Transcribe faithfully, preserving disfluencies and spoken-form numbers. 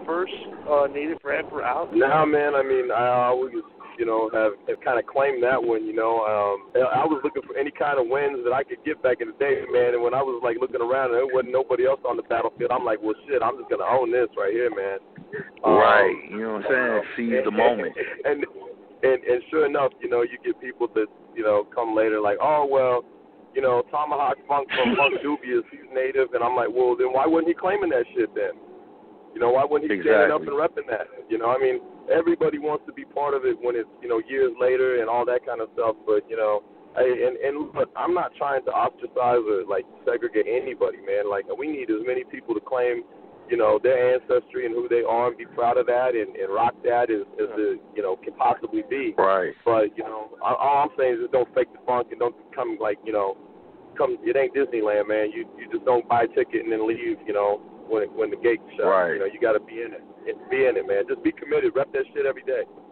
first uh, native rapper out? Nah, man. I mean, I always, you know, have, have kind of claimed that one. You know, um, I was looking for any kind of wins that I could get back in the day, man. And when I was like looking around and there wasn't nobody else on the battlefield, I'm like, well, shit, I'm just gonna own this right here, man. Um, right. You know what I'm saying? Seize and, the moment. And, and and and sure enough, you know, you get people that you know come later like, oh well, you know, Tomahawk Funk from Funk Dubious, he's native, and I'm like, well, then why wasn't he claiming that shit then? You know, why wasn't he exactly. standing up and repping that? You know, I mean, everybody wants to be part of it when it's, you know, years later and all that kind of stuff. But, you know, I, and, and look, I'm not trying to ostracize or, like, segregate anybody, man. Like, we need as many people to claim, you know, their ancestry and who they are and be proud of that and, and rock that as, as it, you know, can possibly be. Right. But, you know, all I'm saying is just don't fake the funk and don't come, like, you know, come, it ain't Disneyland, man. You you just don't buy a ticket and then leave, you know, when when the gates shut. Right. You know, you got to be in it. Be in it, man. Just be committed. Rep that shit every day.